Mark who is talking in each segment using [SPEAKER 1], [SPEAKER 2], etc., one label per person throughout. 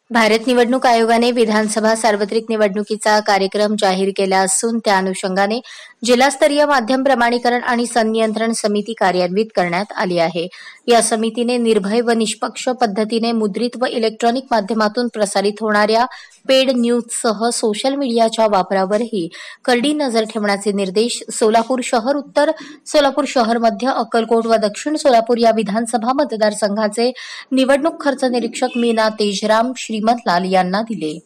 [SPEAKER 1] भारत निवडणूक आयोगाने विधानसभा सार्वत्रिक निवडणुकीचा कार्यक्रम जाहीर केला असून त्या अनुषंगाने जिल्हास्तरीय माध्यम प्रमाणीकरण आणि संनियंत्रण समिती कार्यान्वित करण्यात आली आहे. या समितीने निर्भय व निष्पक्ष पद्धतीने मुद्रित व इलेक्ट्रॉनिक माध्यमातून प्रसारित होणाऱ्या पेड न्यूजसह सोशल मीडियाच्या वापरावरही करडी नजर ठेवण्याचे निर्देश सोलापूर शहर, उत्तर सोलापूर शहर, मध्य अक्कलकोट व दक्षिण सोलापूर या विधानसभा मतदारसंघाचे निवडणूक खर्च निरीक्षक मीना तेजराम श्रीमंतलाल यांना दिले.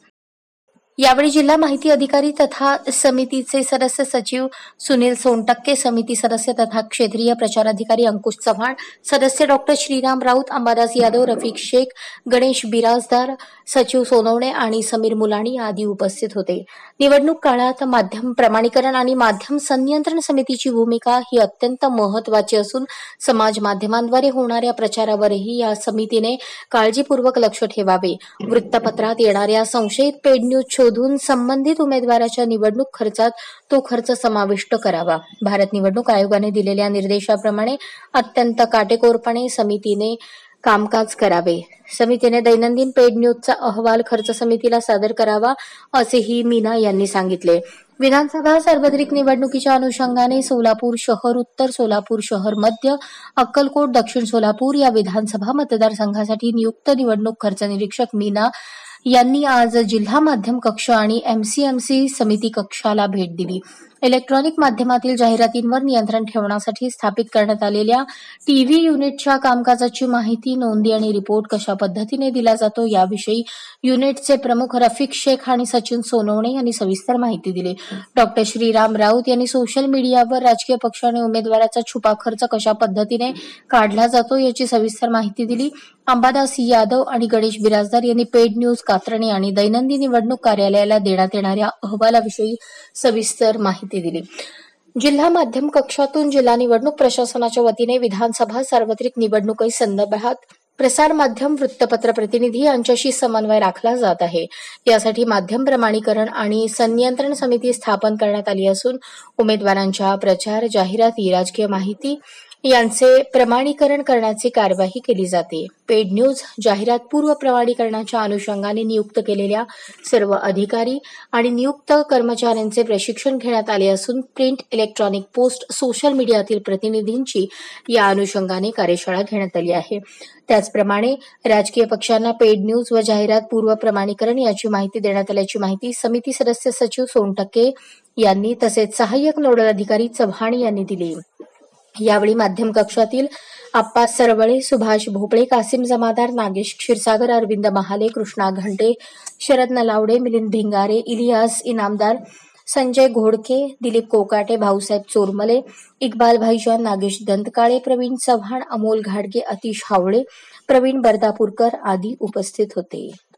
[SPEAKER 1] यावेळी जिल्हा माहिती अधिकारी तथा समितीचे सदस्य सचिव सुनील सोनटक्के, समिती सदस्य तथा क्षेत्रीय प्रचार अधिकारी अंकुश चव्हाण, सदस्य डॉक्टर श्रीराम राऊत, अंबादास यादव, रफिक शेख, गणेश बिराजदार, सचिव सोनवणे आणि समीर मुलाणी आदी उपस्थित होते. निवडणूक काळात माध्यम प्रमाणीकरण आणि माध्यम संनियंत्रण समितीची भूमिका ही अत्यंत महत्वाची असून समाज माध्यमांद्वारे होणाऱ्या प्रचारावरही या समितीने काळजीपूर्वक लक्ष ठेवावे. वृत्तपत्रात येणाऱ्या संशयित पेड न्यूज शोधून संबंधित उमेदवाराच्या निवडणूक खर्चात तो खर्च समाविष्ट करावा. भारत निवडणूक आयोगाने दिलेल्या निर्देशाप्रमाणे अत्यंत काटेकोरपणे समितीने कामकाज करावे. समितीने दैनंदिन पेड न्यूजचा अहवाल खर्च समितीला सादर करावा, असेही मीना यांनी सांगितले. विधानसभा सार्वत्रिक निवडणुकीच्या अनुषंगाने सोलापूर शहर, उत्तर सोलापूर शहर, मध्य अक्कलकोट, दक्षिण सोलापूर या विधानसभा मतदारसंघासाठी नियुक्त निवडणूक खर्च निरीक्षक मीना यांनी आज जिल्हा माध्यम कक्ष आणि एमसीएमसी समिती कक्षाला भेट दिली. इलेक्ट्रॉनिक माध्यमातील जाहिरातींवर नियंत्रण ठेवण्यासाठी स्थापित करण्यात आलेल्या टीव्ही युनिटच्या कामकाजाची माहिती, नोंदी आणि रिपोर्ट कशा पद्धतीने दिला जातो याविषयी युनिटचे प्रमुख रफिक शेख आणि सचिन सोनवणे यांनी सविस्तर माहिती दिली. डॉक्टर श्रीराम राऊत यांनी सोशल मीडियावर राजकीय पक्ष आणि उमेदवाराचा छुपा खर्च कशा पद्धतीने काढला जातो याची सविस्तर माहिती दिली. अंबादास यादव आणि गणेश बिराजदार यांनी पेड न्यूज, कात्रणे आणि दैनंदिन निवडणूक कार्यालयाला देण्यात येणाऱ्या अहवालाविषयी सविस्तर माहिती दिली. जिल्हा माध्यम कक्षातून जिल्हा निवडणूक प्रशासनाच्या वतीने विधानसभा सार्वत्रिक निवडणुकी संदर्भात प्रसार माध्यम, वृत्तपत्र प्रतिनिधी यांच्याशी समन्वय राखला जात आहे. यासाठी माध्यम प्रमाणीकरण आणि संनियंत्रण समिती स्थापन करण्यात आली असून उमेदवारांच्या प्रचार, जाहिराती, राजकीय माहिती यांचे प्रमाणीकरण करण्याची कार्यवाही केली जाते. पेड न्यूज, जाहिरात पूर्व प्रमाणीकरणाच्या अनुषंगाने नियुक्त केलेल्या सर्व अधिकारी आणि नियुक्त कर्मचाऱ्यांचे प्रशिक्षण घेण्यात आले असून प्रिंट, इलेक्ट्रॉनिक, पोस्ट, सोशल मीडियातील प्रतिनिधींची या अनुषंगाने कार्यशाळा घेण्यात आली आहे. त्याचप्रमाणे राजकीय पक्षांना पेड न्यूज व जाहिरात पूर्व प्रमाणीकरण याची माहिती देण्यात आल्याची माहिती समिती सदस्य सचिव सोनटक्के यांनी तसेच सहाय्यक नोडल अधिकारी चव्हाण यांनी दिली. यावेळी माध्यम कक्षातील आप्पा सरवळे, सुभाष भोपळे, कासिम जमादार, नागेश क्षीरसागर, अरविंद महाले, कृष्णा घंटे, शरद नलावडे, मिलिंद भिंगारे, इलियास इनामदार, संजय घोडके, दिलीप कोकाटे, भाऊसाहेब चोरमले, इक्बाल भाईजान, नागेश दंतकाळे, प्रवीण चव्हाण, अमोल घाडगे, अतिश हावळे, प्रवीण बर्दापूरकर आदी उपस्थित होते.